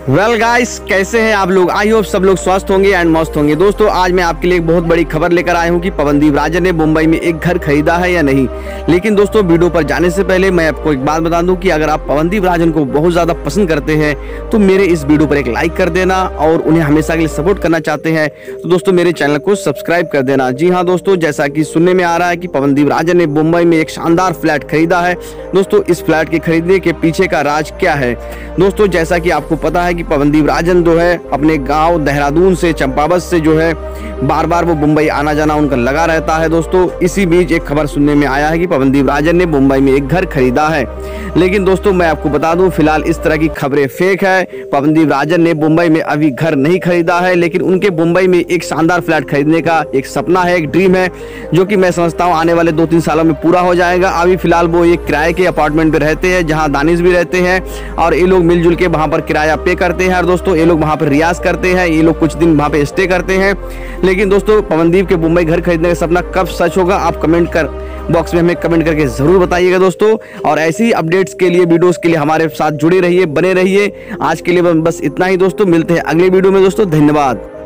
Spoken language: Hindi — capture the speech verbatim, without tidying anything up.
वेल गाइस, कैसे हैं आप लोग। आई होप सब लोग स्वस्थ होंगे एंड मस्त होंगे। दोस्तों आज मैं आपके लिए एक बहुत बड़ी खबर लेकर आया हूं कि पवनदीप राजन ने मुंबई में एक घर खरीदा है या नहीं। लेकिन दोस्तों वीडियो पर जाने से पहले मैं आपको एक बात बता दूं कि अगर आप पवनदीप राजन को बहुत ज्यादा पसंद करते हैं तो मेरे इस वीडियो पर एक लाइक कर देना, और उन्हें हमेशा के लिए सपोर्ट करना चाहते हैं तो दोस्तों मेरे चैनल को सब्सक्राइब कर देना। जी हाँ दोस्तों, जैसा कि सुनने में आ रहा है कि पवनदीप राजन ने मुंबई में एक शानदार फ्लैट खरीदा है। दोस्तों इस फ्लैट के खरीदने के पीछे का राज क्या है। दोस्तों जैसा कि आपको पता है कि पवनदीप राजन जो है अपने गांव देहरादून से, चंपावत से जो है बार बार वो मुंबई आना जाना उनका लगा रहता है। दोस्तों इसी बीच एक खबर सुनने में आया है कि पवनदीप राजन ने मुंबई में एक घर खरीदा है। लेकिन दोस्तों मैं आपको बता दूं फिलहाल इस तरह की खबरें फेक है। पवनदीप राजन ने मुंबई में अभी घर नहीं खरीदा है, लेकिन उनके मुंबई में एक शानदार फ्लैट खरीदने का एक सपना है, एक ड्रीम है, जो कि मैं समझता हूं आने वाले दो तीन सालों में पूरा हो जाएगा। अभी फिलहाल वो एक किराए के अपार्टमेंट पे रहते हैं जहां दानिश भी रहते हैं, और ये लोग मिलजुल के वहां पर किराया पे करते हैं। और दोस्तों ये लोग वहां पर रियाज करते हैं, ये लोग कुछ दिन वहां पे स्टे करते हैं। लेकिन दोस्तों पवनदीप के मुंबई घर खरीदने का सपना कब सच होगा, आप कमेंट कर बॉक्स में हमें कमेंट करके जरूर बताइएगा दोस्तों। और ऐसी ही अपडेट्स के लिए, वीडियोस के लिए हमारे साथ जुड़े रहिए, बने रहिए। आज के लिए बस इतना ही दोस्तों, मिलते हैं अगले वीडियो में दोस्तों। धन्यवाद।